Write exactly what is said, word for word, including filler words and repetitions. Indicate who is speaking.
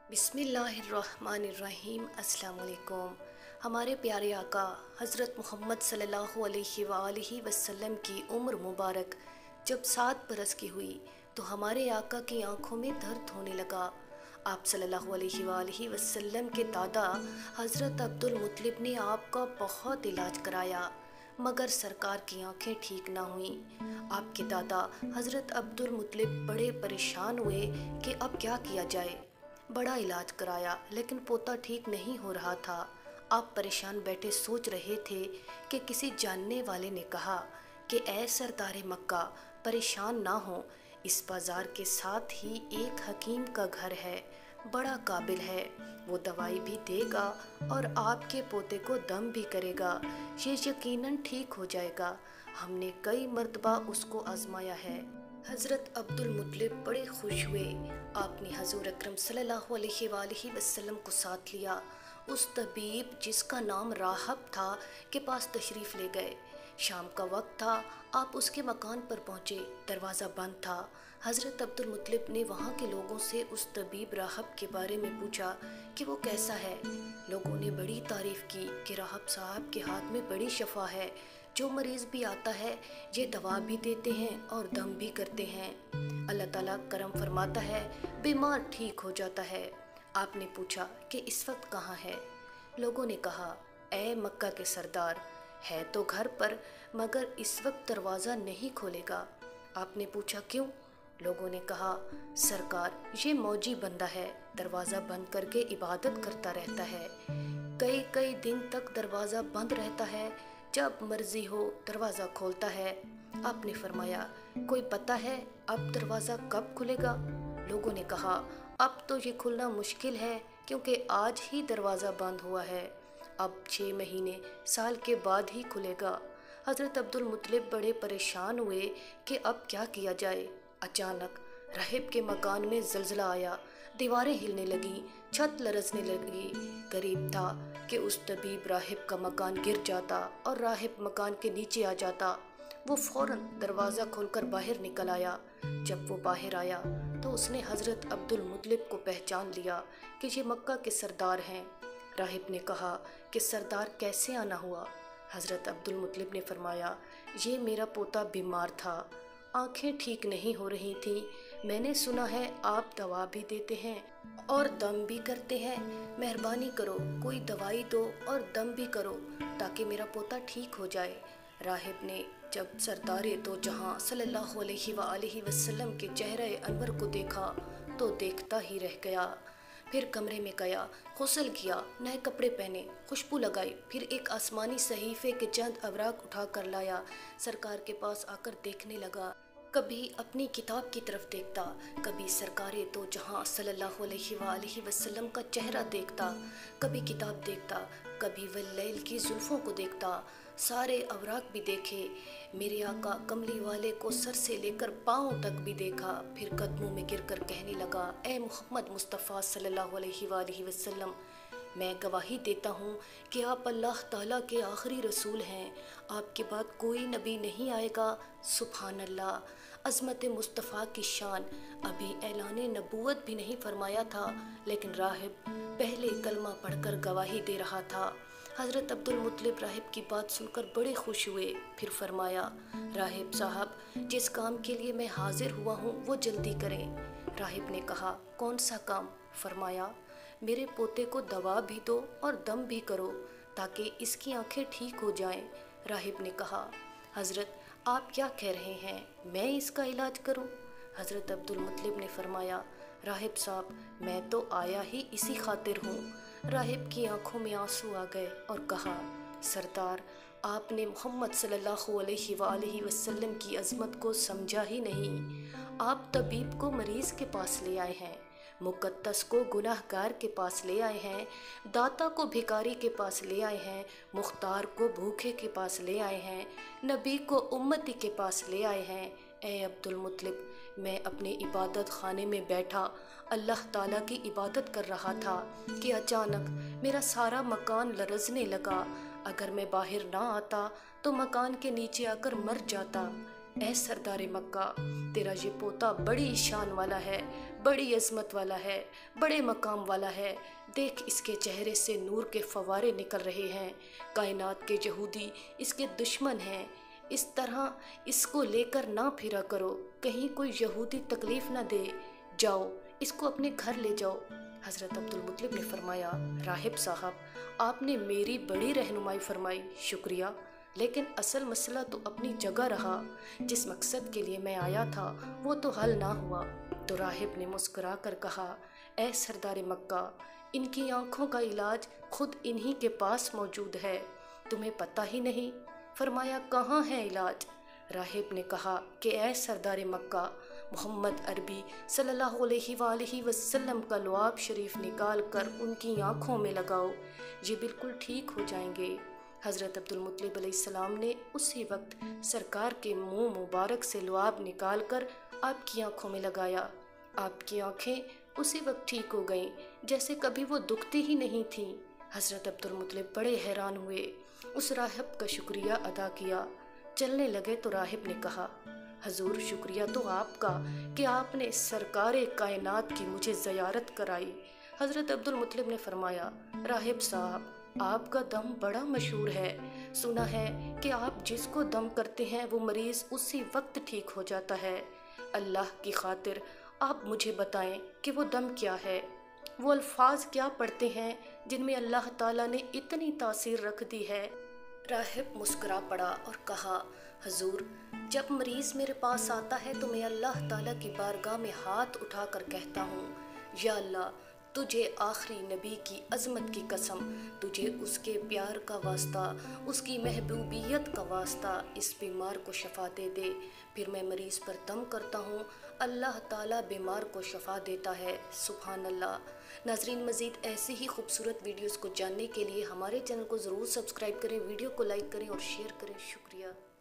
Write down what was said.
Speaker 1: बिस्मिल्लाहिर्रहमानिर्रहीम। अस्सलाम वालेकुम। हमारे प्यारे आका हज़रत मोहम्मद सल्लल्लाहु अलैहि वआलिहि वसल्लम की उम्र मुबारक जब सात बरस की हुई तो हमारे आका की आंखों में दर्द होने लगा। आप सल्लल्लाहु अलैहि वआलिहि वसल्लम के दादा हज़रत अब्दुल मुत्तलिब ने आपका बहुत इलाज कराया मगर सरकार की आंखें ठीक ना हुईं। आपके दादा हज़रत अब्दुल मुत्तलिब बड़े परेशान हुए कि अब क्या किया जाए। बड़ा इलाज कराया लेकिन पोता ठीक नहीं हो रहा था। आप परेशान बैठे सोच रहे थे कि किसी जानने वाले ने कहा कि ऐ सरदारे मक्का, परेशान ना हो, इस बाज़ार के साथ ही एक हकीम का घर है, बड़ा काबिल है, वो दवाई भी देगा और आपके पोते को दम भी करेगा, ये यकीनन ठीक हो जाएगा। हमने कई मर्तबा उसको आजमाया है। हज़रत अब्दुल मुत्तलिब बड़े खुश हुए। आपने हज़ूर अकरम सल्लल्लाहु अलैहि वआलिहि वसल्लम को साथ लिया। उस तबीब जिसका नाम राहब था के पास तशरीफ़ ले गए। शाम का वक्त था। आप उसके मकान पर पहुँचे। दरवाज़ा बंद था। हज़रत अब्दुल मुत्तलिब ने वहाँ के लोगों से उस तबीब राहब के बारे में पूछा कि वो कैसा है। लोगों ने बड़ी तारीफ़ की कि राहब साहब के हाथ में बड़ी शफा है, जो मरीज़ भी आता है ये दवा भी देते हैं और दम भी करते हैं। अल्लाह ताला करम फरमाता है, बीमार ठीक हो जाता है। आपने पूछा कि इस वक्त कहाँ है। लोगों ने कहा, ए मक्का के सरदार, है तो घर पर मगर इस वक्त दरवाज़ा नहीं खोलेगा। आपने पूछा क्यों। लोगों ने कहा, सरकार ये मौजी बंदा है, दरवाज़ा बंद करके इबादत करता रहता है, कई कई दिन तक दरवाज़ा बंद रहता है, जब मर्जी हो दरवाज़ा खोलता है। आपने फरमाया, कोई पता है अब दरवाज़ा कब खुलेगा। लोगों ने कहा, अब तो ये खुलना मुश्किल है क्योंकि आज ही दरवाज़ा बंद हुआ है, अब छः महीने साल के बाद ही खुलेगा। हज़रत अब्दुल मुत्तलिब बड़े परेशान हुए कि अब क्या किया जाए। अचानक राहिब के मकान में ज़लज़ला आया, दीवारें हिलने लगीं, छत लरज़ने लगी। करीब था कि उस तबीब राहिब का मकान गिर जाता और राहिब मकान के नीचे आ जाता। वो फ़ौरन दरवाज़ा खोलकर बाहर निकल आया। जब वो बाहर आया तो उसने हज़रत अब्दुल मुत्तलिब को पहचान लिया कि ये मक्का के सरदार हैं। राहिब ने कहा कि सरदार कैसे आना हुआ। हज़रत अब्दुल मुत्तलिब ने फरमाया, ये मेरा पोता बीमार था, आँखें ठीक नहीं हो रही थीं, मैंने सुना है आप दवा भी देते हैं और दम भी करते हैं, मेहरबानी करो कोई दवाई दो और दम भी करो ताकि मेरा पोता ठीक हो जाए। राहिब ने जब सरदारे दो जहां सल्लल्लाहु अलैहि वआलिहि वसल्लम के चेहरे अनवर को देखा तो देखता ही रह गया। फिर कमरे में गया, गुस्ल किया, नए कपड़े पहने, खुशबू लगाई, फिर एक आसमानी सहीफ़े के चंद अवराक उठा कर लाया। सरकार के पास आकर देखने लगा, कभी अपनी किताब की तरफ देखता, कभी सरकारे दो जहां सल्लल्लाहु अलैहि वआलिहि वसल्लम का चेहरा देखता, कभी किताब देखता, कभी वल्लैल की जुल्फ़ों को देखता। सारे अवराक भी देखे, मेरे आका कमली वाले को सर से लेकर पाँव तक भी देखा। फिर कदमों में गिरकर कहने लगा, ए मोहम्मद मुस्तफ़ा सल्लल्लाहु अलैहि वआलिहि वसल्लम, मैं गवाही देता हूँ कि आप अल्लाह ताला के आखिरी रसूल हैं, आपके बाद कोई नबी नहीं आएगा। सुभान अल्लाह, अज़मत मुस्तफ़ा की शान। अभी ऐलान नबूवत भी नहीं फरमाया था लेकिन राहिब पहले कलमा पढ़कर गवाही दे रहा था। हज़रत अब्दुल मुत्तलिब राहिब की बात सुनकर बड़े खुश हुए। फिर फरमाया, राहिब साहब, जिस काम के लिए मैं हाजिर हुआ हूँ वो जल्दी करें। राहिब ने कहा, कौन सा काम। फरमाया, मेरे पोते को दवा भी दो और दम भी करो ताकि इसकी आंखें ठीक हो जाएं। राहिब ने कहा, हज़रत आप क्या कह रहे हैं, मैं इसका इलाज करूं। हज़रत अब्दुल मुत्तलिब ने फरमाया, राहिब साहब, मैं तो आया ही इसी खातिर हूँ। राहिब की आंखों में आंसू आ गए और कहा, सरदार, आपने मोहम्मद सल्लल्लाहु अलैहि वआलिहि वसल्लम की अज़मत को समझा ही नहीं। आप तबीब को मरीज़ के पास ले आए हैं, मुक़द्दस को गुनाहगार के पास ले आए हैं, दाता को भिखारी के पास ले आए हैं, मुख्तार को भूखे के पास ले आए हैं, नबी को उम्मती के पास ले आए हैं। ए अब्दुल मुत्तलिब, मैं अपने इबादत खाने में बैठा अल्लाह ताला की इबादत कर रहा था कि अचानक मेरा सारा मकान लरज़ने लगा। अगर मैं बाहर ना आता तो मकान के नीचे आकर मर जाता। اے سردار مکہ، تیرا یہ پوتا بڑی شان والا ہے، بڑی عظمت والا ہے، بڑے مقام والا ہے، دیکھ اس کے چہرے سے نور کے فوارے نکل رہے ہیں، کائنات کے یہودی اس کے دشمن ہیں، اس طرح اس کو لے کر نہ پھرا کرو، کہیں کوئی یہودی تکلیف نہ دے، جاؤ اس کو اپنے گھر لے جاؤ۔ حضرت عبدالمطلب نے فرمایا، راہب صاحب آپ نے میری بڑی رہنمائی فرمائی، شکریہ، لیکن اصل مسئلہ تو اپنی جگہ رہا، جس مقصد کے لیے میں آیا تھا وہ تو حل نہ ہوا۔ تو راہب نے مسکرا کر کہا، اے سردار مکہ، ان کی آنکھوں کا علاج خود انہی کے پاس موجود ہے، تمہیں پتہ ہی نہیں؟ فرمایا، کہاں ہے علاج؟ راہب نے کہا کہ اے سردار مکہ، محمد عربی صلی اللہ علیہ وآلہ وسلم کا لعاب شریف نکال کر ان کی آنکھوں میں لگاؤ، یہ بالکل ٹھیک ہو جائیں گے۔ حضرت عبدالمطلب علیہ السلام نے اسی وقت سرکار کے منہ مبارک سے لعاب نکال کر آپ کی آنکھوں میں لگایا، آپ کی آنکھیں اسی وقت ٹھیک ہو گئیں جیسے کبھی وہ دکھتی ہی نہیں تھیں۔ حضرت عبدالمطلب بڑے حیران ہوئے، اس راہب کا شکریہ ادا کیا، چلنے لگے تو راہب نے کہا، حضور شکریہ تو آپ کا کہ آپ نے سرکار کائنات کی مجھے زیارت کرائی۔ حضرت عبدالمطلب نے فرمایا، راہب صاحب آپ کا دم بڑا مشہور ہے، سنا ہے کہ آپ جس کو دم کرتے ہیں وہ مریض اسی وقت ٹھیک ہو جاتا ہے، اللہ کی خاطر آپ مجھے بتائیں کہ وہ دم کیا ہے، وہ الفاظ کیا پڑھتے ہیں جن میں اللہ تعالیٰ نے اتنی تاثیر رکھ دی ہے؟ راہب مسکرا پڑا اور کہا، حضور جب مریض میرے پاس آتا ہے تو میں اللہ تعالیٰ کی بارگاہ میں ہاتھ اٹھا کر کہتا ہوں، یا اللہ تجھے آخری نبی کی عظمت کی قسم، تجھے اس کے پیار کا واسطہ، اس کی محبوبیت کا واسطہ اس بیمار کو شفا دے دے۔ پھر میں مریض پر دم کرتا ہوں، اللہ تعالیٰ بیمار کو شفا دیتا ہے، سبحان اللہ۔ ناظرین مزید ایسی ہی خوبصورت ویڈیوز کو جاننے کے لیے ہمارے چینل کو ضرور سبسکرائب کریں، ویڈیو کو لائک کریں اور شیئر کریں، شکریہ۔